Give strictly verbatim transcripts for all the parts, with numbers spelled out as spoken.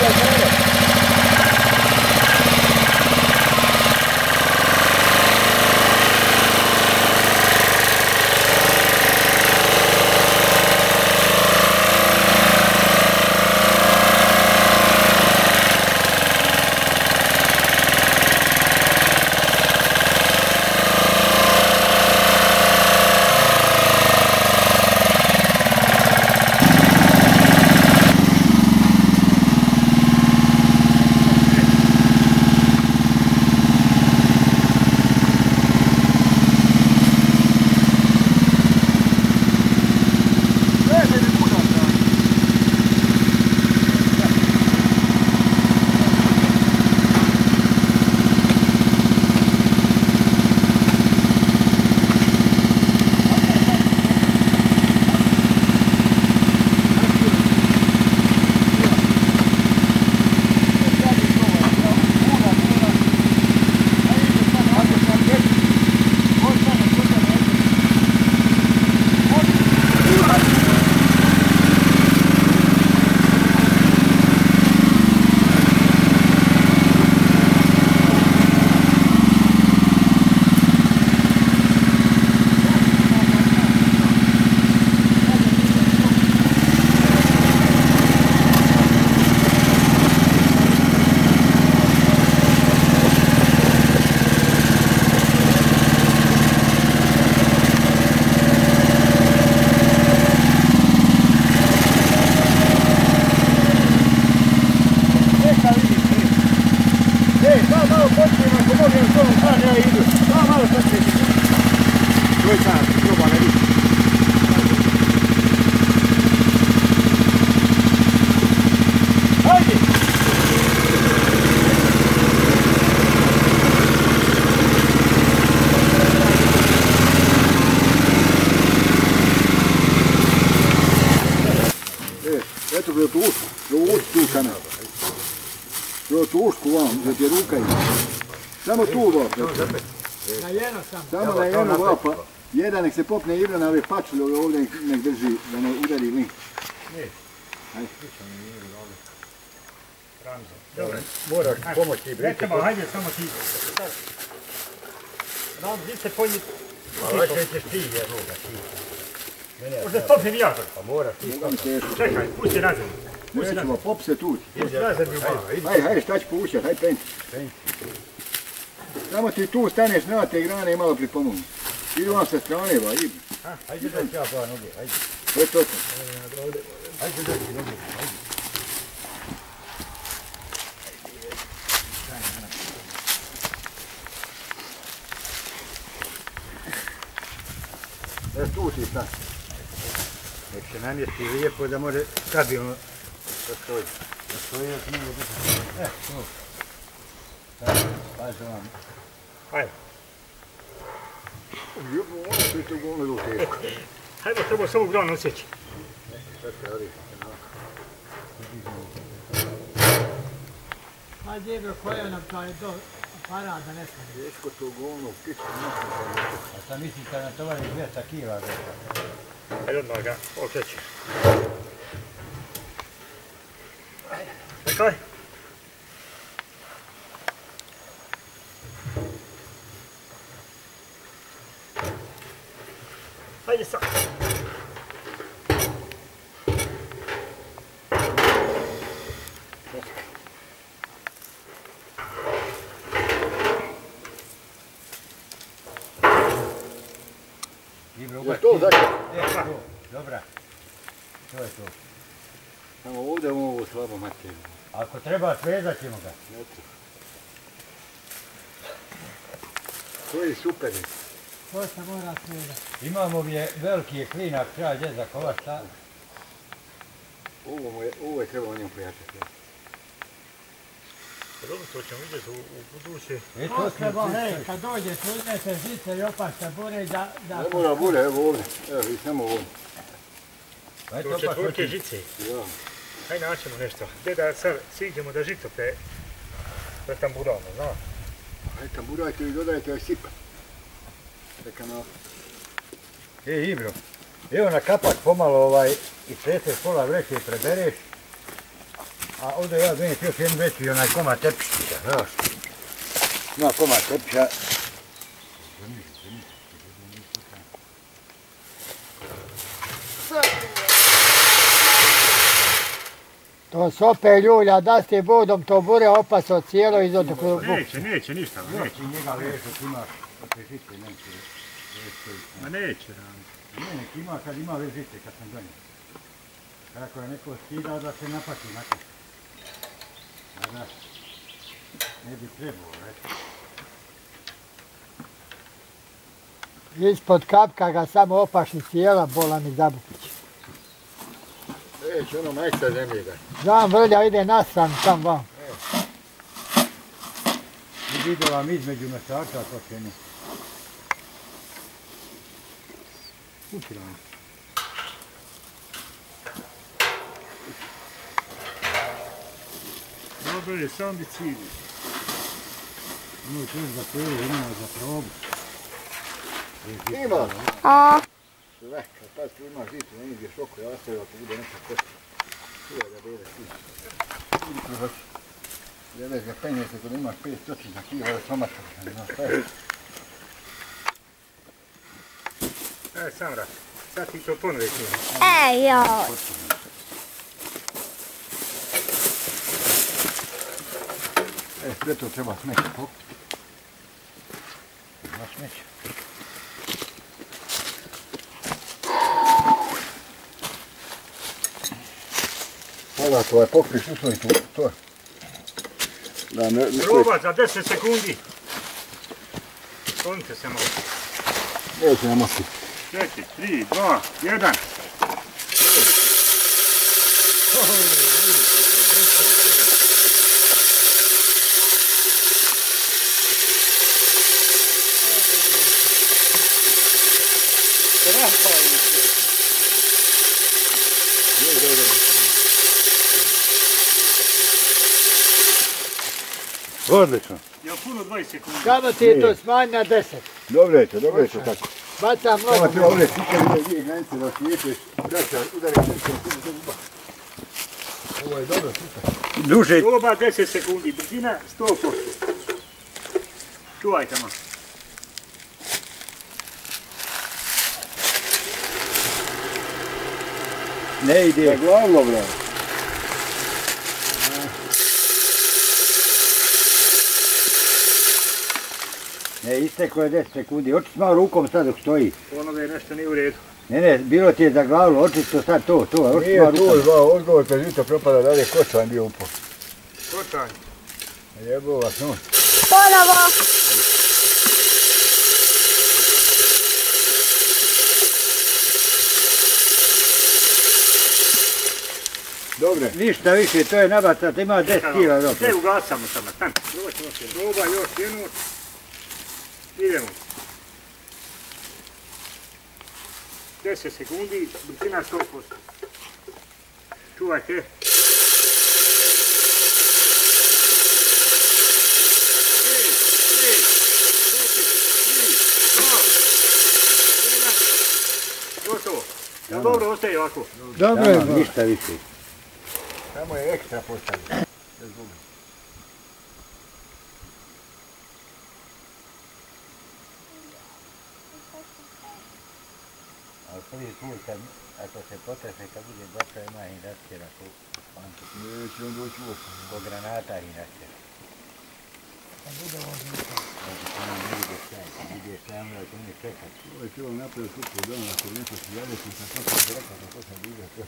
Tušku vam, da ti je ruka ima. Samo tu vap. Na jedno samo. Samo na jedno vapa. Jedan nek se popne Ibra na ove pačule ovdje nek drži, da ne udari link. Ne. Ajde. Dobro. Moraš pomoći Ibri. Nećemo, hajde samo ti. Ram, vi ste ponji... Ovo ćeš ti, je ruga, ti. Možda stopim ja to. Pa moraš ti stopiti. Čekaj, pusti na zemlju. Nećemo, pop se tu. Pusti na zemlju malo. Hajde, hajde, šta ću pušćat, hajde penći. Samo ti tu staneš na te grane i malo pripomogni. Idu vam sa strane, ba, idu. Hajde da ću ja pa noge, hajde. To je to. Hajde da ću noge, hajde. E, tu ti stani. Nek se namjesti lijepo da može stabilno da stoji. Da stoji još nije biti. E, tu. Pazi vam. Hajde. Ljubo, ono što je to govno do teško. Hajde, treba samo granu osjeći. Šta se radi? Hajde, Ibro, koja nam to je do aparat da ne smije. Teško to govno, kišu A šta misliš kad na tovari dvjesto kila? Hajde odmah ga okreći. Čekaj. Hajde sad. Je to znači? E, to, dobra. To je to. Samo ovdje ovo slabo materiju. Ako treba, svezat ćemo ga. To je super. To se mora svezati. Imamo gdje veliki je klinak, treba gdje za kovača. Ovo je, ovo je trebalo njemu pojačati. Dobro, to ćemo vidjeti u, u buduće. E, to To smo... treba, hej, kad dođe, uzmete žice i opašta bure da... da Ne mora bude, evo ovdje. Evo, i samo ovdje. To četvorke žice. Ja. Hajde naćemo nešto. Gdje da sad siđemo da žito pre... pre tamburamo, znaš? Hajde tamburajte i dodajte ovaj sipa. Čeka na... E, Ibro, evo na kapak pomalo ovaj i preseš pola vreće i prebereš. A ovdje ja donijeti još jedan veći onaj komad tepišića, znaš. Ima komad tepiša. To sope ljulja, da ste vodom to bure opasno cijelo iz od buka. Neće, neće ništa, neće. Neće njega vezati, imaš vezice, neće. Ma neće rani. Ne, nek ima kad ima vezice, kad sam donio. Ako je neko skidao da se napati na to. A znaš, ne bi trebalo, reći. Ispod kapka ga samo opašni cijela, bola mi Zabukić. Neće ono majka zemlje da. Znam, vrlja ide nasran tam vam. I vidio vam između mešača to će ne. Upiram. Dobro je, sam bi cilj. Ono će za prvo, imamo za probu. Ima. A, Sve, kad pa ti imaš žitu, ne ideš oko, ja ostavio ako bude neka košta. Čuvaj da bebe ti. Idi ti hoći. Jebeš ga penje se kada imaš pet stotina kila, da somata. Ne znaš šta je. Aj, sam rad. Sad ti to ponovi ti. ej, joj. E, sve to treba smeći pokupiti. Ima smeća. Sada to je pokriš uslovi tu, to. Da, ne, ne, Proba za deset sekundi. Sklonite se malo. neće nam osti. četiri, tri, dva, jedan. Odlično. Jel puno dvadeset sekundi? Samo ti je to smanj na deset. Dobro je to, dobro je to tako. Baca Samo mnogo. treba ovdje sikati dvije granice da slijepeš, braća, udarite se u zuba. Ovo je dobro, super. Duže. Proba deset sekundi, brzina sto posto. Čuvajte malo. Ne ide. Da glavno, bravo. Ne, isteklo je deset sekundi. Očito malo rukom sad dok stoji. Ono je nešto nije u redu. Ne, ne, bilo ti je za glavu, očito sad to, to. Očito Nije malo tu rukom. zvao odgovor, kad jutra propada dalje, kočan bio upao. Kočanj. Jebo vas, no. Ponovo. Dobre. Ništa više, to je nabacat, ima deset kila dok. Sve ugasamo samo, tam. Probat ćemo se proba, još jednu. Idemo. deset sekundi, brzina sto posto. Čuvajte. pet, šest, četiri, tri, dva, jedan. Gotovo. Jel dobro ostaje ovako? Dobro je. Tamo, ništa više. Samo je ekstra postavljeno. Ali prvi put, kad, ako se potrese, kad bude bača, ima i raskjera tu. Neće on doći u oko. Ko granata i raskjera. Znači, to nam ne ide sjaj. Ide sjaj, onda će oni čekat. Ovo je trebalo napraviti supu doma, ako nešto se javiti, sam to sam rekao, kako sam vidio to.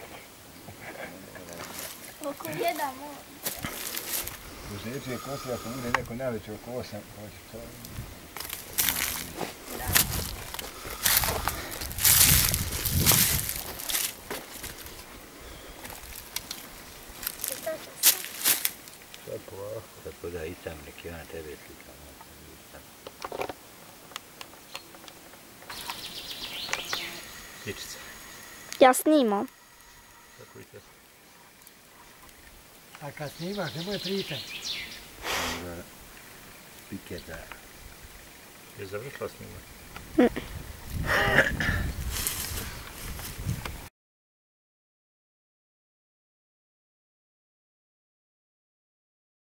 Oko jedan mora. U sljedeće kosi, ako bude neko najveće oko osam, hoće to. Tako da i sam neki ja na tebe slikam. Sličica. Ja snimam. Tako i to. A kad snimaš, nemoj pričati. Piketa. Je završila snimati?